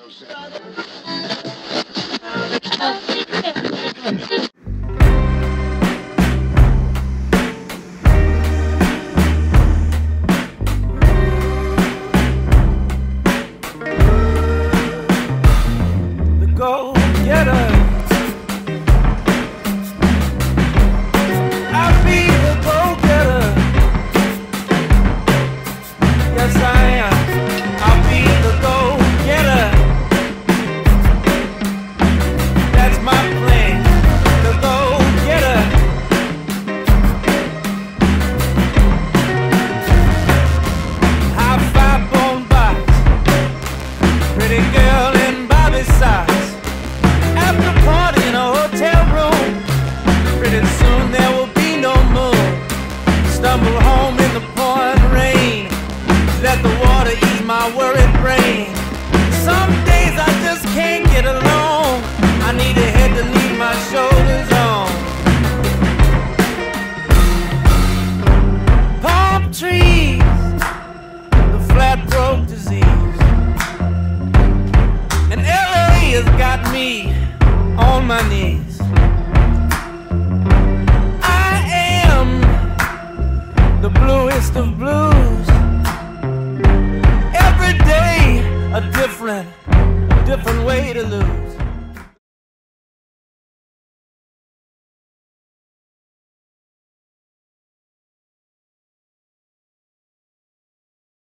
My worried brain. Some days I just can't get along. I need a head to lean my shoulders on. Palm trees, the flat broke disease, and LA has got me on my knees. I am the bluest of blues. A different way to lose.